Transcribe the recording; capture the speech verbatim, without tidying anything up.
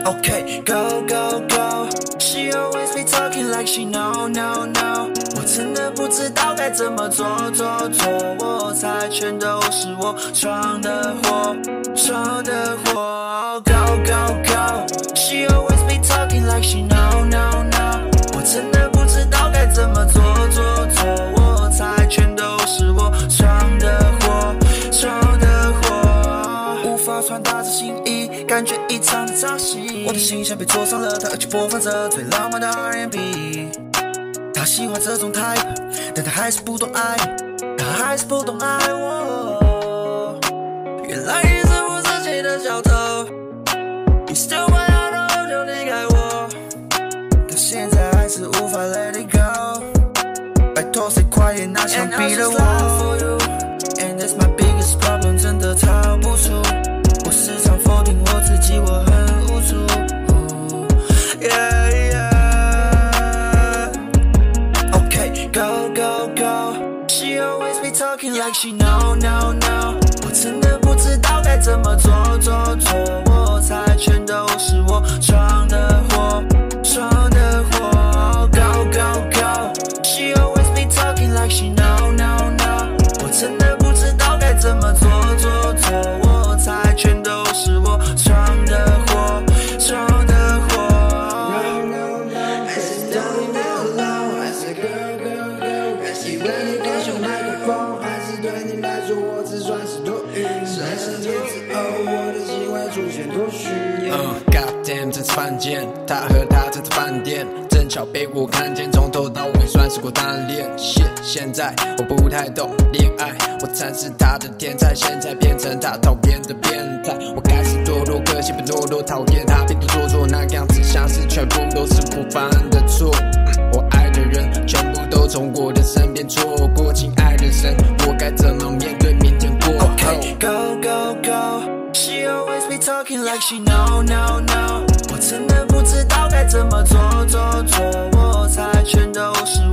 Okay, go, go, go. She always be talking like she know, no, no. 我真的不知道该怎么做，做，做。我猜全都是我闯的祸，闯的祸。Go, go, go. She always be talking like she know, no, no. 我真的不知道该怎么做，做，做。我猜全都是我闯的祸，闯的祸。无法传达着心意。感觉异常的扎心，我的心像被戳伤了，他耳机播放着最浪漫的 R and B。他喜欢这种 type， 但他还是不懂爱，他还是不懂爱我。原来你是我自己的小偷，你 still my heart 就离开我，到现在还是无法 let it go。拜托谁快点拿枪逼了我 ，And that's my biggest problem， 真的逃不出。我时常否定我自己，我很无助。Yeah, yeah. Okay, go, go, go. She always be talking like she know, no, no. 我真的不知道该怎么做，做，做。我猜全都是我闯的祸，闯的祸。Go, go, go. She always be talking like she know, no, no. 我真的不知道该怎么做，做，做。我猜全都是我闯的祸，闯的祸。 还是等你没有老，还是 girl girl girl， 还是为你歌手麦克风，还是对你来说我只算是多余。三十年之后，我的心会出现多虚。 嗯 ，God damn， 这次犯贱，他和他这次饭店，正巧被我看见，从头到尾算是过单恋。现现在我不太懂恋爱，我才是他的天才，现在变成他讨厌的变态。我开始堕落，可惜不堕落，讨厌他变得做作那样子，像是全部都是不犯的错。我爱的人全部都从我的身边错过，亲爱的神，我该怎么面对明天过后 Okay, go, go, go. She always be talking like she know, no, no. 我真的不知道该怎么做，做，做。我猜全都是